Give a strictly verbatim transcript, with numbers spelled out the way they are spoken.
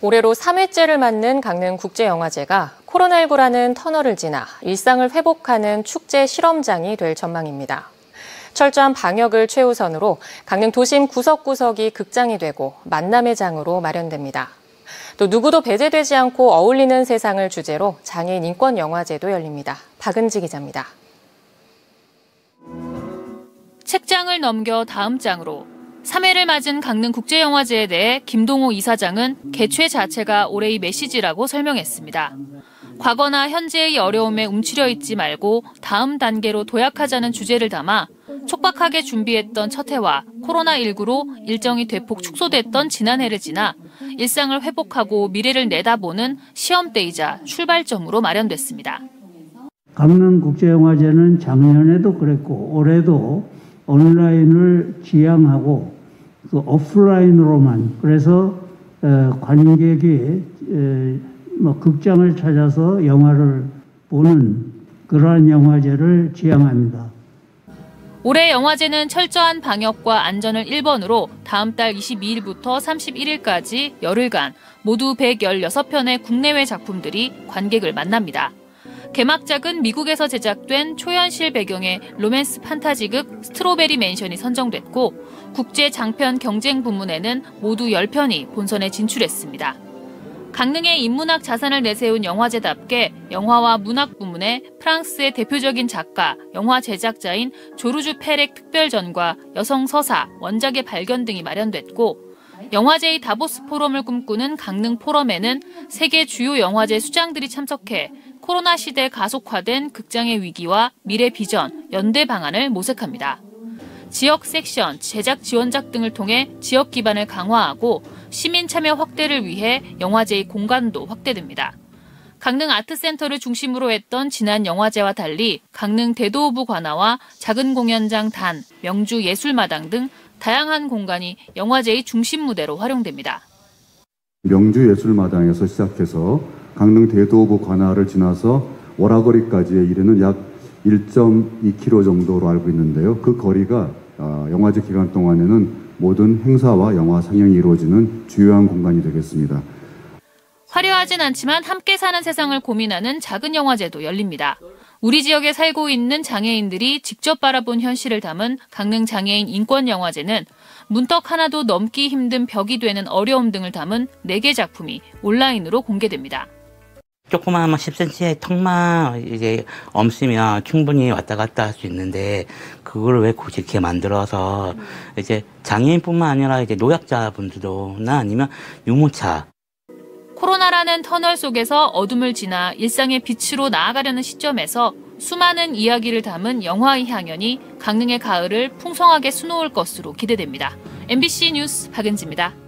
올해로 삼 회째를 맞는 강릉국제영화제가 코로나십구라는 터널을 지나 일상을 회복하는 축제 실험장이 될 전망입니다. 철저한 방역을 최우선으로 강릉 도심 구석구석이 극장이 되고 만남의 장으로 마련됩니다. 또 누구도 배제되지 않고 어울리는 세상을 주제로 장애인 인권영화제도 열립니다. 박은지 기자입니다. 책장을 넘겨 다음 장으로 삼 회를 맞은 강릉국제영화제에 대해 김동호 이사장은 개최 자체가 올해의 메시지라고 설명했습니다. 과거나 현재의 어려움에 움츠려 있지 말고 다음 단계로 도약하자는 주제를 담아 촉박하게 준비했던 첫 해와 코로나십구로 일정이 대폭 축소됐던 지난해를 지나 일상을 회복하고 미래를 내다보는 시험대이자 출발점으로 마련됐습니다. 강릉국제영화제는 작년에도 그랬고 올해도 온라인을 지향하고 그 오프라인으로만 그래서 관객이 뭐 극장을 찾아서 영화를 보는 그러한 영화제를 지향합니다. 올해 영화제는 철저한 방역과 안전을 일 번으로 다음 달 이십이일부터 삼십일일까지 열흘간 모두 백십육 편의 국내외 작품들이 관객을 만납니다. 개막작은 미국에서 제작된 초현실 배경의 로맨스 판타지극 스트로베리 맨션이 선정됐고 국제 장편 경쟁 부문에는 모두 십 편이 본선에 진출했습니다. 강릉의 인문학 자산을 내세운 영화제답게 영화와 문학 부문에 프랑스의 대표적인 작가, 영화 제작자인 조르주 페렉 특별전과 여성 서사, 원작의 발견 등이 마련됐고 영화제의 다보스 포럼을 꿈꾸는 강릉 포럼에는 세계 주요 영화제 수장들이 참석해 코로나 시대 가속화된 극장의 위기와 미래 비전, 연대 방안을 모색합니다. 지역 섹션, 제작 지원작 등을 통해 지역 기반을 강화하고 시민 참여 확대를 위해 영화제의 공간도 확대됩니다. 강릉 아트센터를 중심으로 했던 지난 영화제와 달리 강릉 대도호부 관아와 작은 공연장 단, 명주 예술마당 등 다양한 공간이 영화제의 중심 무대로 활용됩니다. 명주 예술마당에서 시작해서 강릉 대도호부 관아를 지나서 오라거리까지 이르는 약 일 점 이 킬로미터 정도로 알고 있는데요. 그 거리가 영화제 기간 동안에는 모든 행사와 영화 상영이 이루어지는 주요한 공간이 되겠습니다. 화려하진 않지만 함께 사는 세상을 고민하는 작은 영화제도 열립니다. 우리 지역에 살고 있는 장애인들이 직접 바라본 현실을 담은 강릉 장애인 인권영화제는 문턱 하나도 넘기 힘든 벽이 되는 어려움 등을 담은 네 개 작품이 온라인으로 공개됩니다. 조그마한 십 센티미터의 턱만 이제 엄쓰면 충분히 왔다 갔다 할 수 있는데 그걸 왜 굳이 이렇게 만들어서 이제 장애인뿐만 아니라 이제 노약자분들도나 아니면 유모차. 코로나라는 터널 속에서 어둠을 지나 일상의 빛으로 나아가려는 시점에서 수많은 이야기를 담은 영화의 향연이 강릉의 가을을 풍성하게 수놓을 것으로 기대됩니다. 엠비씨 뉴스 박은지입니다.